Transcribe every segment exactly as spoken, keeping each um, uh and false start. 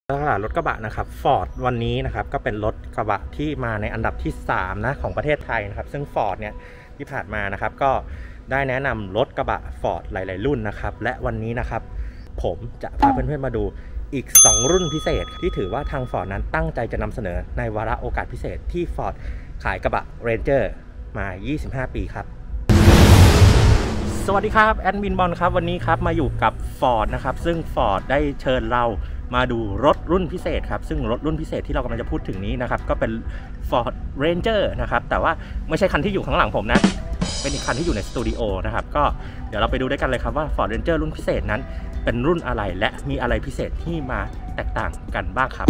ตลาดรถกระบะนะครับ Ford วันนี้นะครับก็เป็นรถกระบะที่มาในอันดับที่สามนะของประเทศไทยนะครับซึ่ง Ford เนี่ยที่ผ่านมานะครับก็ได้แนะนำรถกระบะ Ford หลายๆรุ่นนะครับและวันนี้นะครับผมจะพาเพื่อนๆมาดูอีกสองรุ่นพิเศษที่ถือว่าทาง Ford นั้นตั้งใจจะนำเสนอในวาระโอกาสพิเศษที่ Ford ขายกระบะ Ranger มายี่สิบห้าปีครับสวัสดีครับแอดมินบอลครับวันนี้ครับมาอยู่กับ Ford นะครับซึ่ง Ford ได้เชิญเรามาดูรถรุ่นพิเศษครับซึ่งรถรุ่นพิเศษที่เรากำลังจะพูดถึงนี้นะครับก็เป็น Ford Ranger นะครับแต่ว่าไม่ใช่คันที่อยู่ข้างหลังผมนะเป็นอีกคันที่อยู่ในสตูดิโอนะครับก็เดี๋ยวเราไปดูด้วยกันเลยครับว่า Ford Ranger รุ่นพิเศษนั้นเป็นรุ่นอะไรและมีอะไรพิเศษที่มาแตกต่างกันบ้างครับ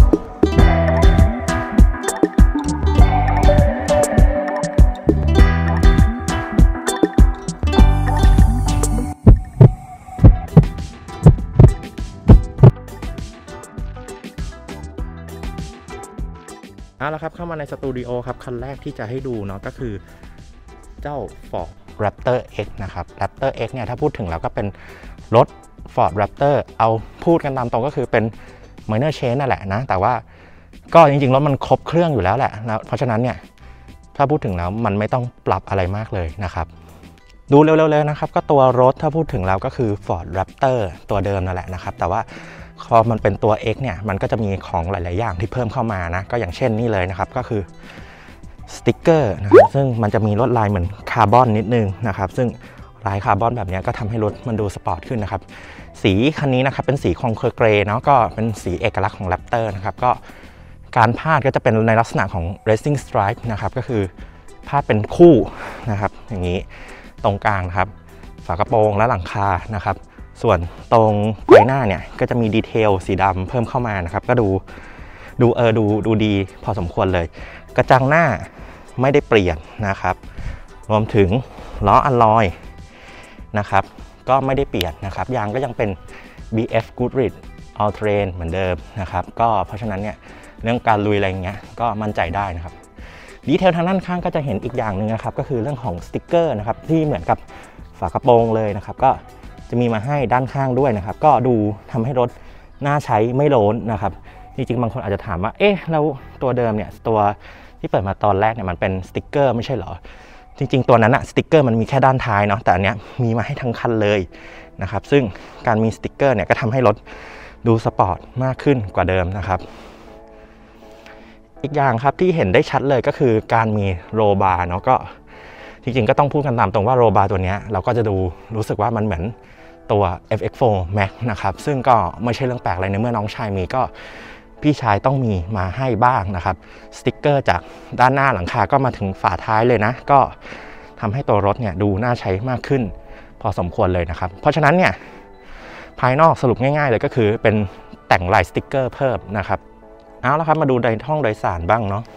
เอาละครับเข้ามาในสตูดิโอครับคันแรกที่จะให้ดูเนาะก็คือเจ้า Ford Raptor X นะครับ Raptor X เนี่ยถ้าพูดถึงแล้วก็เป็นรถ Ford Raptor เอาพูดกันตามตรงก็คือเป็น minor change นั่นแหละนะแต่ว่าก็จริงๆรถมันครบเครื่องอยู่แล้วแหละนะเพราะฉะนั้นเนี่ยถ้าพูดถึงแล้วมันไม่ต้องปรับอะไรมากเลยนะครับดูเร็วๆเลยนะครับก็ตัวรถถ้าพูดถึงแล้วก็คือ Ford Raptor ตัวเดิมนั่นแหละนะครับแต่ว่าพอมันเป็นตัว X เนี่ยมันก็จะมีของหลายๆอย่างที่เพิ่มเข้ามานะก็อย่างเช่นนี่เลยนะครับก็คือสติ๊กเกอร์นะครับซึ่งมันจะมีลวดลายเหมือนคาร์บอนนิดนึงนะครับซึ่งลายคาร์บอนแบบนี้ก็ทำให้รถมันดูสปอร์ตขึ้นนะครับสีคันนี้นะครับเป็นสีคองเคอร์เกรย์เนาะก็เป็นสีเอกลักษณ์ของ Raptor นะครับก็การพาดก็จะเป็นในลักษณะของ racing stripe นะครับก็คือพาดเป็นคู่นะครับอย่างนี้ตรงกลางนะครับฝากระโปรงและหลังคานะครับส่วนตรงไฟหน้าเนี่ยก็จะมีดีเทลสีดำเพิ่มเข้ามานะครับก็ดูดูเออดูดูดีพอสมควรเลยกระจังหน้าไม่ได้เปลี่ยนนะครับรวมถึงล้ออัลลอยนะครับก็ไม่ได้เปลี่ยนนะครับยางก็ยังเป็น บี เอฟ Goodrich All Terrain เหมือนเดิมนะครับก็เพราะฉะนั้นเนี่ยเรื่องการลุยอะไรเงี้ยก็มั่นใจได้นะครับดีเทลทางด้านข้างก็จะเห็นอีกอย่างหนึ่งนะครับก็คือเรื่องของสติ๊กเกอร์นะครับที่เหมือนกับฝากระโปรงเลยนะครับก็จะมีมาให้ด้านข้างด้วยนะครับก็ดูทำให้รถน่าใช้ไม่โล้นนะครับจริงๆบางคนอาจจะถามว่าเอ๊ะแล้วตัวเดิมเนี่ยตัวที่เปิดมาตอนแรกเนี่ยมันเป็นสติ๊กเกอร์ไม่ใช่เหรอจริงๆตัวนั้นอะสติ๊กเกอร์มันมีแค่ด้านท้ายเนาะแต่อันเนี้ยมีมาให้ทั้งคันเลยนะครับซึ่งการมีสติ๊กเกอร์เนี่ยก็ทำให้รถดูสปอร์ตมากขึ้นกว่าเดิมนะครับอีกอย่างครับที่เห็นได้ชัดเลยก็คือการมีโรบาร์เนาะก็จริงๆก็ต้องพูดกันตามตรงว่าโรบาร์ตัวนี้เราก็จะดูรู้สึกว่ามันเหมือนตัว เอฟ เอ็กซ์ โฟร์ Max นะครับซึ่งก็ไม่ใช่เรื่องแปลกอะไรในเมื่อน้องชายมีก็พี่ชายต้องมีมาให้บ้างนะครับสติ๊กเกอร์จากด้านหน้าหลังคาก็มาถึงฝาท้ายเลยนะก็ทำให้ตัวรถเนี่ยดูน่าใช้มากขึ้นพอสมควรเลยนะครับเพราะฉะนั้นเนี่ยภายนอกสรุปง่ายๆเลยก็คือเป็นแต่งลายสติ๊กเกอร์เพิ่มนะครับเอาละครับมาดูในห้องโดยสารบ้างเนาะ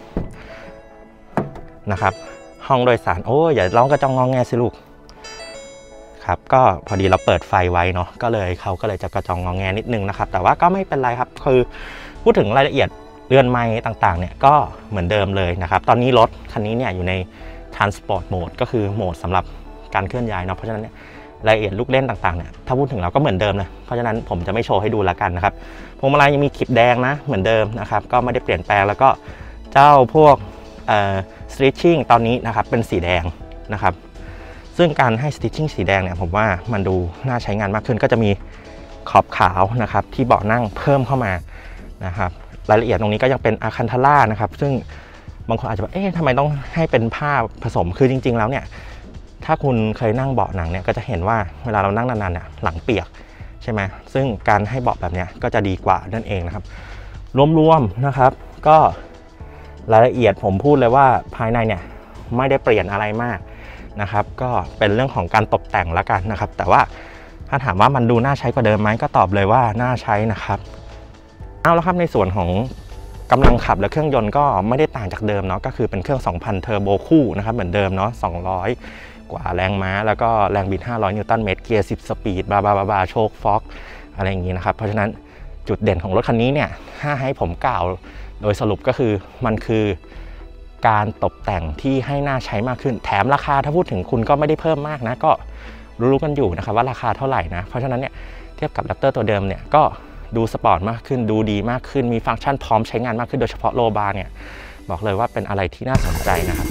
นะครับห้องโดยสารโอ้ยอย่าร้องกระจองงองแงสิลูกครับก็พอดีเราเปิดไฟไว้เนาะก็เลยเขาก็เลยจะกระจองงองแงนิดนึงนะครับแต่ว่าก็ไม่เป็นไรครับคือพูดถึงรายละเอียดเรือนไม้ต่างๆเนี่ยก็เหมือนเดิมเลยนะครับตอนนี้รถคันนี้เนี่ยอยู่ใน transport mode ก็คือโหมดสำหรับการเคลื่อนย้ายเนาะเพราะฉะนั้นเนี่ยรายละเอียดลูกเล่นต่างๆเนี่ยถ้าพูดถึงเราก็เหมือนเดิมเลยเพราะฉะนั้นผมจะไม่โชว์ให้ดูแล้วกันนะครับพวงมาลัยยังมีขีบแดงนะเหมือนเดิมนะครับก็ไม่ได้เปลี่ยนแปลงแล้วก็เจ้าพวกเอ่อ stitching ตอนนี้นะครับเป็นสีแดงนะครับซึ่งการให้ stitching สีแดงเนี่ยผมว่ามันดูน่าใช้งานมากขึ้นก็จะมีขอบขาวนะครับที่เบาะนั่งเพิ่มเข้ามานะครับรายละเอียดตรงนี้ก็ยังเป็นอาคันทาร่านะครับซึ่งบางคนอาจจะบอกเอ๊ะทำไมต้องให้เป็นผ้าผสมคือจริงๆแล้วเนี่ยถ้าคุณเคยนั่งเบาะหนังเนี่ยก็จะเห็นว่าเวลาเรานั่งนานๆเนี่ยหลังเปียกใช่ไหมซึ่งการให้เบาะแบบนี้ก็จะดีกว่านั่นเองนะครับรวมๆนะครับก็รายละเอียดผมพูดเลยว่าภายในเนี่ยไม่ได้เปลี่ยนอะไรมากนะครับก็เป็นเรื่องของการตกแต่งแล้วกันนะครับแต่ว่าถ้าถามว่ามันดูน่าใช้กว่าเดิมไหมก็ตอบเลยว่าน่าใช้นะครับเอาแล้วครับในส่วนของกำลังขับและเครื่องยนต์ก็ไม่ได้ต่างจากเดิมเนาะก็คือเป็นเครื่อง สองพัน เทอร์โบคู่นะครับเหมือนเดิมเนาะสองร้อยกว่าแรงม้าแล้วก็แรงบิดห้าร้อยนิวตันเมตรเกียร์สิบสปีดบาบาบาบาโชคฟ็อกอะไรอย่างนี้นะครับเพราะฉะนั้นจุดเด่นของรถคันนี้เนี่ยถ้าให้ผมกล่าวโดยสรุปก็คือมันคือการตกแต่งที่ให้น่าใช้มากขึ้นแถมราคาถ้าพูดถึงคุณก็ไม่ได้เพิ่มมากนะก็รู้ๆกันอยู่นะครับว่าราคาเท่าไหร่นะเพราะฉะนั้นเนี่ยเทียบกับ Raptor ตัวเดิมเนี่ยก็ดูสปอร์ตมากขึ้นดูดีมากขึ้นมีฟังก์ชันพร้อมใช้งานมากขึ้นโดยเฉพาะโลบาร์เนี่ยบอกเลยว่าเป็นอะไรที่น่าสนใจนะครับ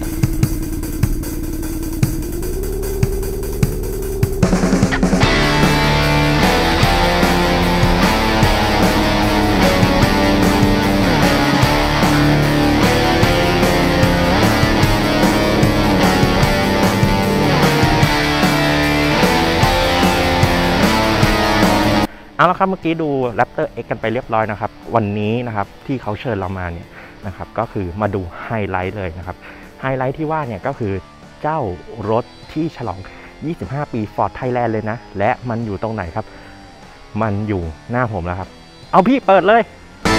เอาละครับเมื่อกี้ดู Raptor X กันไปเรียบร้อยนะครับวันนี้นะครับที่เขาเชิญเรามาเนี่ยนะครับก็คือมาดูไฮไลท์เลยนะครับไฮไลท์ที่ว่าเนี่ยก็คือเจ้ารถที่ฉลองยี่สิบห้าปี Ford Thailand เลยนะและมันอยู่ตรงไหนครับมันอยู่หน้าผมแล้วครับเอาพี่เปิดเลย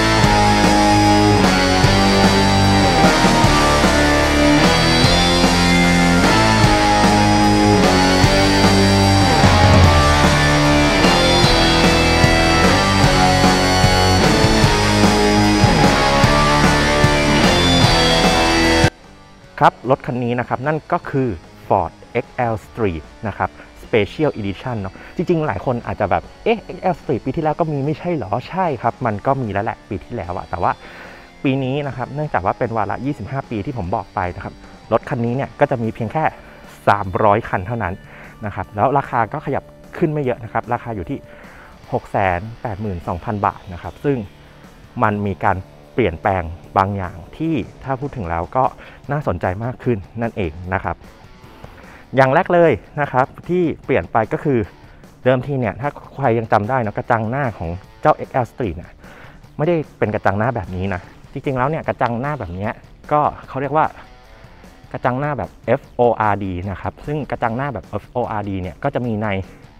ครับรถคันนี้นะครับนั่นก็คือ Ford เอ็กซ์ แอล Street นะครับ Special Edition เนาะจริงๆหลายคนอาจจะแบบเอ๊ะ เอ็กซ์ แอล Street ปีที่แล้วก็มีไม่ใช่หรอใช่ครับมันก็มีแล้วแหละปีที่แล้วอะแต่ว่าปีนี้นะครับเนื่องจากว่าเป็นวาระยี่สิบห้าปีที่ผมบอกไปนะครับรถคันนี้เนี่ยก็จะมีเพียงแค่สามร้อยคันเท่านั้นนะครับแล้วราคาก็ขยับขึ้นไม่เยอะนะครับราคาอยู่ที่ หกแสนแปดหมื่นสองพัน บาทนะครับซึ่งมันมีการเปลี่ยนแปลงบางอย่างที่ถ้าพูดถึงแล้วก็น่าสนใจมากขึ้นนั่นเองนะครับอย่างแรกเลยนะครับที่เปลี่ยนไปก็คือเดิมทีเนี่ยถ้าใครยังจำได้นะกระจังหน้าของเจ้า เอ็กซ์ แอล Street เนี่ยไม่ได้เป็นกระจังหน้าแบบนี้นะจริงๆแล้วเนี่ยกระจังหน้าแบบนี้ก็เขาเรียกว่ากระจังหน้าแบบ เอฟ โอ อาร์ ดี นะครับซึ่งกระจังหน้าแบบ เอฟ โอ อาร์ ดี เนี่ยก็จะมีใน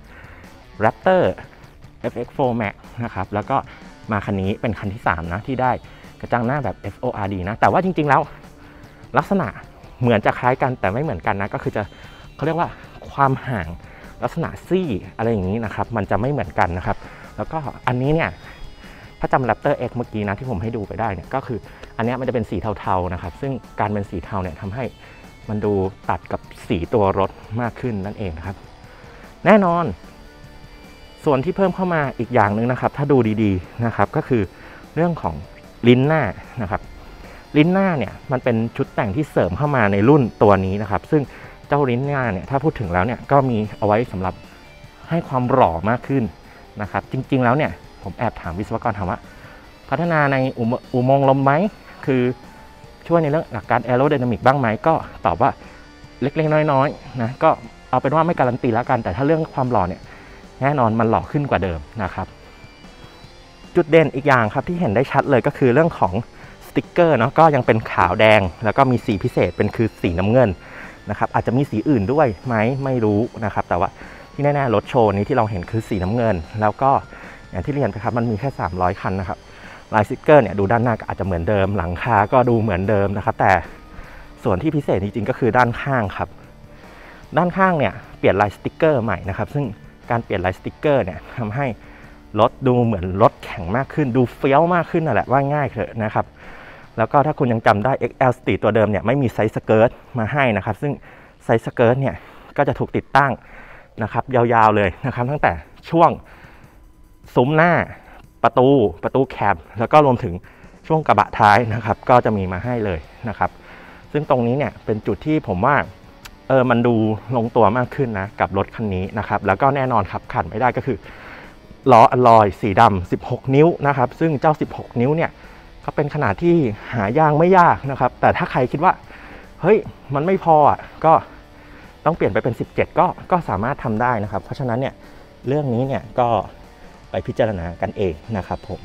Raptor เอฟ เอ็กซ์ โฟร์ Max นะครับแล้วก็มาคันนี้เป็นคันที่สามนะที่ได้กระจังหน้าแบบ เอฟ โอ อาร์ ดี นะแต่ว่าจริงๆแล้วลักษณะเหมือนจะคล้ายกันแต่ไม่เหมือนกันนะก็คือจะเขาเรียกว่าความห่างลักษณะซี่อะไรอย่างนี้นะครับมันจะไม่เหมือนกันนะครับแล้วก็อันนี้เนี่ยถ้าจำ Raptor X เมื่อกี้นะที่ผมให้ดูไปได้เนี่ยก็คืออันนี้มันจะเป็นสีเทาๆนะครับซึ่งการเป็นสีเทาเนี่ยทำให้มันดูตัดกับสีตัวรถมากขึ้นนั่นเองนะครับแน่นอนส่วนที่เพิ่มเข้ามาอีกอย่างหนึ่งนะครับถ้าดูดีๆนะครับก็คือเรื่องของลิ้นหน้านะครับลิ้นหน้าเนี่ยมันเป็นชุดแต่งที่เสริมเข้ามาในรุ่นตัวนี้นะครับซึ่งเจ้าลิ้นหน้าเนี่ยถ้าพูดถึงแล้วเนี่ยก็มีเอาไว้สำหรับให้ความหล่อมากขึ้นนะครับจริงๆแล้วเนี่ยผมแอบถามวิศวกรถามว่าพัฒนาในอุโมงค์ลมไหมคือช่วยในเรื่องหลักการแอโรไดนามิกบ้างไหมก็ตอบว่าเล็กๆน้อยๆนะก็เอาเป็นว่าไม่การันตีแล้วกันแต่ถ้าเรื่องความหล่อเนี่ยแน่นอนมันหล่อขึ้นกว่าเดิมนะครับจุดเด่นอีกอย่างครับที่เห็นได้ชัดเลยก็คือเรื่องของสติ๊กเกอร์เนาะก็ยังเป็นขาวแดงแล้วก็มีสีพิเศษเป็นคือสีน้ำเงินนะครับอาจจะมีสีอื่นด้วยไหมไม่รู้นะครับแต่ว่าที่แน่ๆรถโชว์นี้ที่เราเห็นคือสีน้ำเงินแล้วก็อย่างที่เรียนไปครับมันมีแค่สามร้อยคันนะครับลายสติ๊กเกอร์เนี่ยดูด้านหน้าก็อาจจะเหมือนเดิมหลังคาก็ดูเหมือนเดิมนะครับแต่ส่วนที่พิเศษจริงๆก็คือด้านข้างครับด้านข้างเนี่ยเปลี่ยนลายสติ๊กเกอร์ใหม่นะครับซึ่งการเปลี่ยนลายสติ๊กเกอร์เนี่ยทำให้รถดูเหมือนรถแข็งมากขึ้นดูเฟี้ยวมากขึ้นนั่นแหละว่าง่ายเถอะนะครับแล้วก็ถ้าคุณยังจำได้ เอ็กซ์ แอล Street ตัวเดิมเนี่ยไม่มีไซส์สเกิร์ตมาให้นะครับซึ่งไซส์สเกิร์ตเนี่ยก็จะถูกติดตั้งนะครับยาวๆเลยนะครับตั้งแต่ช่วงซุ้มหน้าประตูประตูแคบแล้วก็รวมถึงช่วงกระบะท้ายนะครับก็จะมีมาให้เลยนะครับซึ่งตรงนี้เนี่ยเป็นจุดที่ผมว่าเออมันดูลงตัวมากขึ้นนะกับรถคันนี้นะครับแล้วก็แน่นอนครับขาดไม่ได้ก็คือล้ออลลอยสีดำสิบหกนิ้วนะครับซึ่งเจ้าสิบหกนิ้วเนี่ยก็เป็นขนาดที่หายากไม่ยากนะครับแต่ถ้าใครคิดว่าเฮ้ยมันไม่พออ่ะก็ต้องเปลี่ยนไปเป็นสิบเจ็ดก็ก็สามารถทำได้นะครับเพราะฉะนั้นเนี่ยเรื่องนี้เนี่ยก็ไปพิจารณากันเองนะครับผม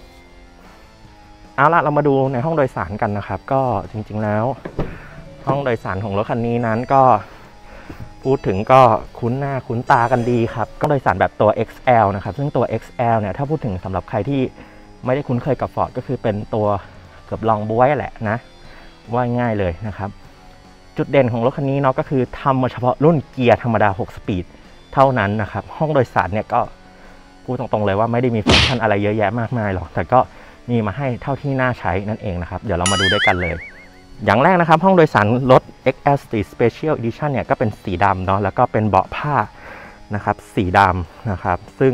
เอาละเรามาดูในห้องโดยสารกันนะครับก็จริงๆแล้วห้องโดยสารของรถคันนี้นั้นก็พูดถึงก็คุ้นหน้าคุ้นตากันดีครับก็โดยสารแบบตัว เอ็กซ์ แอล นะครับซึ่งตัว เอ็กซ์ แอล เนี่ยถ้าพูดถึงสำหรับใครที่ไม่ได้คุ้นเคยกับ Ford ก็คือเป็นตัวเกือบลองบ๊วยแหละนะว่าง่ายเลยนะครับจุดเด่นของรถคันนี้เนาะก็คือทำมาเฉพาะรุ่นเกียร์ธรรมดาหกสปีดเท่านั้นนะครับห้องโดยสารเนี่ยก็พูดตรงๆเลยว่าไม่ได้มีฟังก์ชันอะไรเยอะแยะมากมายหรอกแต่ก็มีมาให้เท่าที่น่าใช้นั่นเองนะครับเดี๋ยวเรามาดูด้วยกันเลยอย่างแรกนะครับห้องโดยสารรถ เอ็กซ์ แอล Street Special Edition เนี่ยก็เป็นสีดำเนาะแล้วก็เป็นเบาะผ้านะครับสีดำนะครับซึ่ง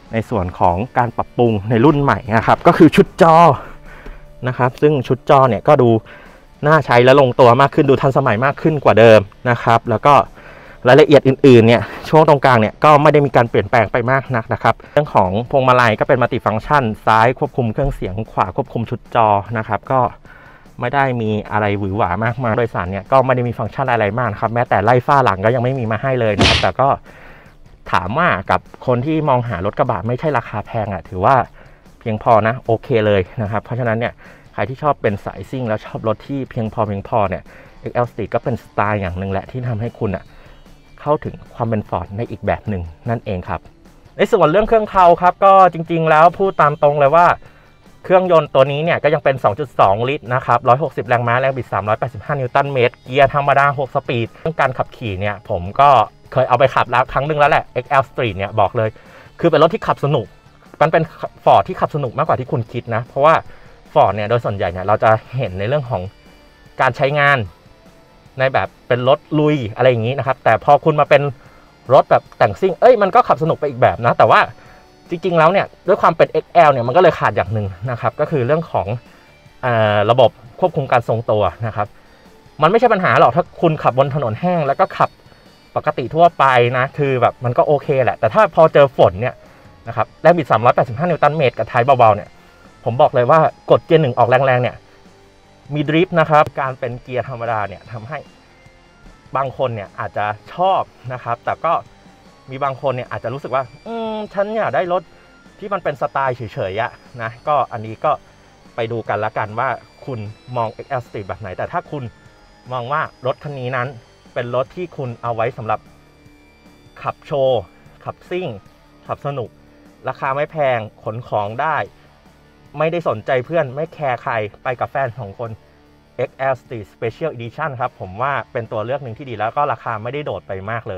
ในส่วนของการปรับปรุงในรุ่นใหม่นะครับก็คือชุดจอนะครับซึ่งชุดจอเนี่ยก็ดูน่าใช้และลงตัวมากขึ้นดูทันสมัยมากขึ้นกว่าเดิมนะครับแล้วก็รายละเอียดอื่นๆเนี่ยช่วงตรงกลางเนี่ยก็ไม่ได้มีการเปลี่ยนแปลงไปมากนักนะครับเรื่องของพวงมาลัยก็เป็นมัลติฟังก์ชันซ้ายควบคุมเครื่องเสียงขวาควบคุมชุดจอนะครับก็ไม่ได้มีอะไรหวือหวามากมายโดยสารเนี่ยก็ไม่ได้มีฟังก์ชันอะไรมากครับแม้แต่ไล่ฝ้าหลังก็ยังไม่มีมาให้เลยนะครับแต่ก็ถามว่ากับคนที่มองหารถกระบะไม่ใช่ราคาแพงอ่ะถือว่าเพียงพอนะโอเคเลยนะครับเพราะฉะนั้นเนี่ยใครที่ชอบเป็นสายซิ่งแล้วชอบรถที่เพียงพอเพียงพอเนี่ย เอ็กซ์ แอล Street ก็เป็นสไตล์อย่างหนึ่งแหละที่ทำให้คุณอ่ะเข้าถึงความเป็น Ford ในอีกแบบหนึ่งนั่นเองครับในส่วนเรื่องเครื่องเคราครับก็จริงๆแล้วพูดตามตรงเลยว่าเครื่องยนต์ตัวนี้เนี่ยก็ยังเป็น สองจุดสอง ลิตรนะครับหนึ่งร้อยหกสิบแรงม้าแรงบิดสามร้อยแปดสิบห้านิวตันเมตรเกียร์ธรรมดาหกสปีดเรื่องการขับขี่เนี่ยผมก็เคยเอาไปขับแล้วครั้งหนึ่งแล้วแหละ เอ็กซ์ แอล Street เนี่ยบอกเลยคือเป็นรถที่ขับสนุกมันเป็น Ford ที่ขับสนุกมากกว่าที่คุณคิดนะเพราะว่า Ford เนี่ยโดยส่วนใหญ่เนี่ยเราจะเห็นในเรื่องของการใช้งานในแบบเป็นรถลุยอะไรอย่างนี้นะครับแต่พอคุณมาเป็นรถแบบแต่งซิ่งเอ้ยมันก็ขับสนุกไปอีกแบบนะแต่ว่าจริงๆแล้วเนี่ยด้วยความเป็น เอ็กซ์ แอล เนี่ยมันก็เลยขาดอย่างหนึ่งนะครับก็คือเรื่องของเอ่อระบบควบคุมการทรงตัวนะครับมันไม่ใช่ปัญหาหรอกถ้าคุณขับบนถนนแห้งแล้วก็ขับปกติทั่วไปนะคือแบบมันก็โอเคแหละแต่ถ้าพอเจอฝนเนี่ยนะครับแรงบิดสามร้อยแปดสิบห้านิวตันเมตรกับท้ายเบาๆเนี่ยผมบอกเลยว่ากดเกียร์หนึ่งออกแรงๆเนี่ยมีดริฟต์นะครับการเป็นเกียร์ธรรมดาเนี่ยทำให้บางคนเนี่ยอาจจะชอบนะครับแต่ก็มีบางคนเนี่ยอาจจะรู้สึกว่าอืมฉันอยากได้รถที่มันเป็นสไตล์เฉยๆอะนะก็อันนี้ก็ไปดูกันละกันว่าคุณมอง เอ็กซ์ แอล Street แบบไหนแต่ถ้าคุณมองว่ารถคันนี้นั้นเป็นรถที่คุณเอาไว้สำหรับขับโชว์ขับซิ่งขับสนุกราคาไม่แพงขนของได้ไม่ได้สนใจเพื่อนไม่แคร์ใครไปกับแฟนของคน เอ็กซ์ แอล Street Special Edition ครับผมว่าเป็นตัวเลือกหนึ่งที่ดีแล้วก็ราคาไม่ได้โดดไปมากเลย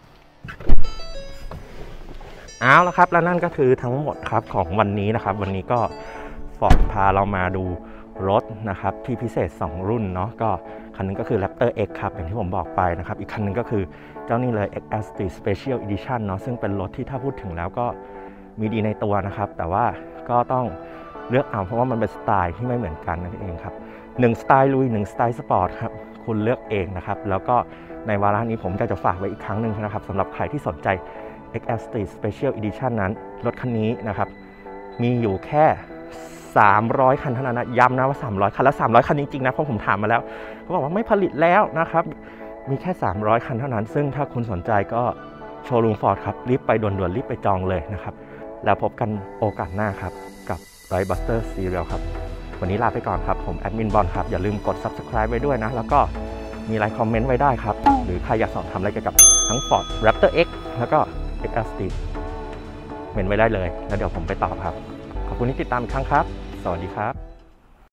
เอาละครับและนั่นก็คือทั้งหมดครับของวันนี้นะครับวันนี้ก็ Ford พาเรามาดูรถนะครับที่พิเศษสองรุ่นเนาะก็คันนึงก็คือ Raptor X ครับอย่างที่ผมบอกไปนะครับอีกคันนึงก็คือเจ้านี่เลย เอ็กซ์ แอล Street Special Edition เนาะซึ่งเป็นรถที่ถ้าพูดถึงแล้วก็มีดีในตัวนะครับแต่ว่าก็ต้องเลือกเอาเพราะว่ามันเป็นสไตล์ที่ไม่เหมือนกันนั่นเองครับหนึ่งสไตล์ลุยหนึ่งสไตล์สปอร์ตครับคุณเลือกเองนะครับแล้วก็ในวาระนี้ผมจะจะฝากไว้อีกครั้งหนึ่งนะครับสำหรับใครที่สนใจ เอ็กซ์ แอล Street Special Edition นั้นรถคันนี้นะครับมีอยู่แค่สามร้อยคันเท่านั้นนะย้ำนะว่าสามร้อยคันและสามร้อยคันจริงๆนะเพราะผมถามมาแล้วเขาบอกว่าไม่ผลิตแล้วนะครับมีแค่สามร้อยคันเท่านั้นซึ่งถ้าคุณสนใจก็โชว์รูม Ford ครับรีบไปด่วนๆรีบไปจองเลยนะครับแล้วพบกันโอกาสหน้าครับกับ Ridebuster Serial ครับวันนี้ลาไปก่อนครับผมแอดมินบอลครับอย่าลืมกด Subscribe ไว้ด้วยนะแล้วก็มีไลค์คอมเมนต์ไว้ได้ครับหรือใครอยากสอบถามอะไรเกี่ยวกับทั้ง Ford Raptor X แล้วก็ เอ็กซ์ แอล Street เมนไว้ได้เลยแล้วเดี๋ยวผมไปตอบครับขอบคุณที่ติดตามอีกครั้งครับสวัสดีครับ